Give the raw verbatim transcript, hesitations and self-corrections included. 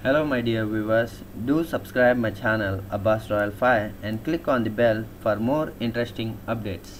Hello my dear viewers, do subscribe my channel Abbas Royal five and click on the bell for more interesting updates.